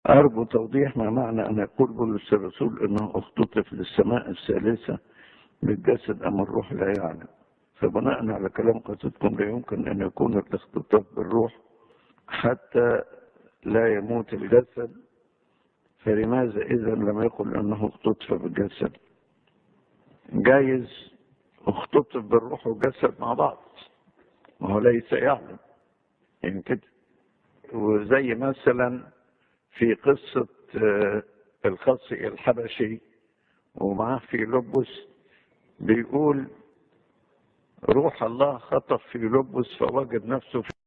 أرجو توضيح ما معنى أن يقول بولس الرسول أنه اختطف للسماء الثالثة بالجسد أم الروح لا يعلم. فبناء على كلام قصتكم لا يمكن أن يكون الاختطاف بالروح حتى لا يموت الجسد، فلماذا إذا لم يقل أنه اختطف بالجسد؟ جايز اختطف بالروح والجسد مع بعض وهو ليس يعلم يعني كده. وزي مثلا في قصة الخصي الحبشي ومعاه في لبس، بيقول روح الله خطف في لبس فوجد نفسه في